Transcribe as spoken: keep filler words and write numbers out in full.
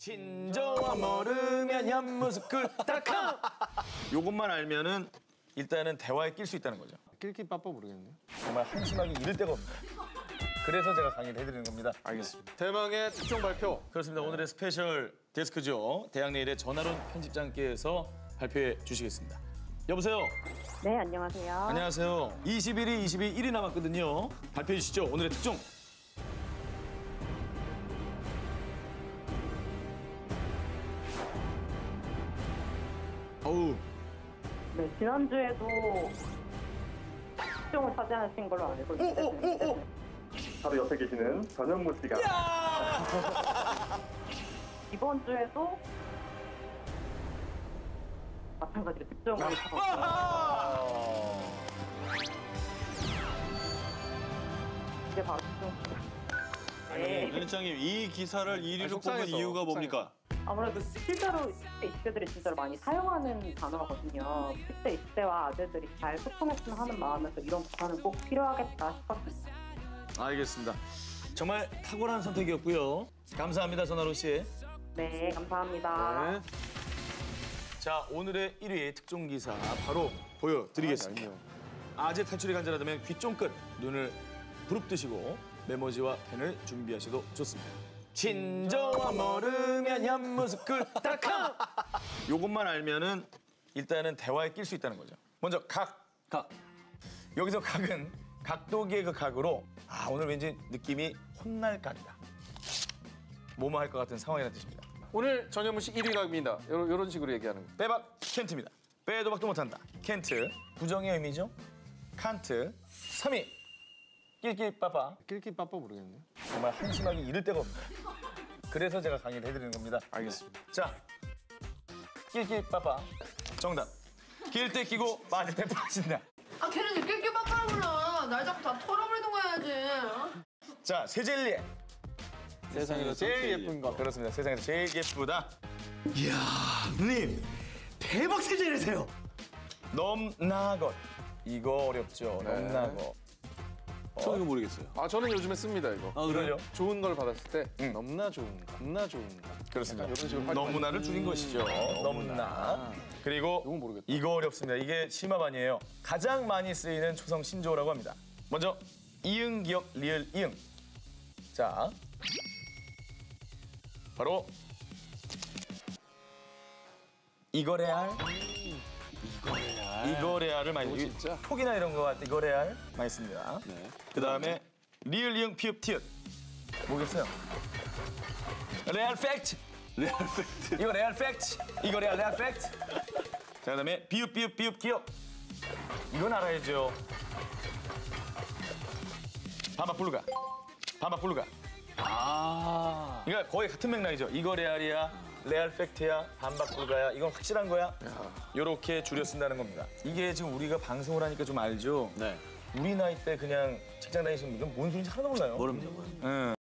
진저와 모르면 현무스쿨 닷컴. 요것만 알면은 일단은 대화에 낄 수 있다는 거죠. 낄낄 빠빠 모르겠네요. 정말 한심하기 이를 데가 없네. 그래서 제가 강의를 해드리는 겁니다. 알겠습니다. 대망의 특종 발표. 그렇습니다. 오늘의 스페셜 데스크죠. 대학내일의 전하론 편집장께서 발표해 주시겠습니다. 여보세요. 네, 안녕하세요. 안녕하세요. 이십 일이 이십이 일이 남았거든요. 발표해 주시죠. 오늘의 특종. 어우. 네, 지난주에도 특종을 차지하신 걸로 알고 있는데 바로 옆에 계시는 전현무 씨가 이번 주에도 마찬가지로 특종을 받았어요. 이게 바로 특종. 네. 연희장님, 이 기사를 일 위로 속상해서, 뽑은 이유가 뭡니까? 아무래도 실제로 십 대, 이십 대들이 진짜로 많이 사용하는 단어거든요. 십 대, 이십 대와 아들들이 잘 소통했으면 하는 마음에서 이런 기사는 꼭 필요하겠다 싶었습니다. 알겠습니다. 정말 탁월한 선택이었고요. 감사합니다, 전하로 씨. 네, 감사합니다. 네. 자, 오늘의 일 위 특종 기사 바로 보여드리겠습니다. 아재 탈출이 간절하다면 귀 쫑긋 눈을 부릅뜨시고 메모지와 펜을 준비하셔도 좋습니다. 진저와 모르면 현무스쿨 닷컴. 요것만 알면은 일단은 대화에 낄 수 있다는 거죠. 먼저 각. 각. 여기서 각은 각도기의 그 각으로 아 오늘 왠지 느낌이 혼날 각이다. 뭐뭐 할 것 같은 상황이라는 뜻입니다. 오늘 전현무 씨 일 위 각입니다. 요런, 요런 식으로 얘기하는 거. 빼박 켄트입니다. 빼도 박도 못한다. 켄트. 부정의 의미죠. 칸트. 삼 위. 낄낄 빠빠. 낄낄 빠빠 모르겠네요. 정말 한심하기 이를 데가 없네. 그래서 제가 강의를 해드리는 겁니다. 알겠습니다. 자, 낄낄 빠빠. 정답. 낄 때 끼고 빠질 때 빠진다. 아 걔는 낄낄 빠빠라 불러. 날 자꾸 다 털어버리는 거 해야지. 어? 자, 세젤리에. 세상에서 제일 예쁜 거. 그렇습니다. 세상에서 제일 예쁘다. 이야, 누님 대박 세제이세요. 넘나것. 이거 어렵죠. 네. 넘나것. 저 이거 모르겠어요. 아, 저는 요즘에 씁니다, 이거. 아, 그래요? 좋은 걸 받았을 때 응. 넘나 좋은 거, 넘나 좋은 거. 그렇습니다. 이런 식으로 활용- 너무나를 줄인 것이죠. 너무나. 그리고 이건 모르겠다. 이거 어렵습니다. 이게 심화반이에요. 가장 많이 쓰이는 초성 신조어라고 합니다. 먼저 이응, 기역, 리을, 이응. 자, 바로 이거래알. 이거래알을 많이 이거 진짜? 톡이나 이런 거 같아. 이거래알 많이 씁니다. 네. 그 다음에 리을, 이응, 피읍, 티읕. 뭐겠어요? 레알 팩트. 레알 팩트. 이거 레알 팩트. 이거 레알 레알 팩트. 자, 그다음에 비읍 비읍 비읍 기역. 이건 알아야죠. 반박 불가. 반박 불가. 아. 그러니까 거의 같은 맥락이죠. 이거 레알이야. 레알 팩트야. 반박 불가야. 이건 확실한 거야. 요렇게 줄여 쓴다는 겁니다. 이게 지금 우리가 방송을 하니까 좀 알죠. 네. 우리 나이 때 그냥 직장 다니시는 분들은 뭔 소리인지 하나도 몰라요. 모릅니다, 모릅니다. 응.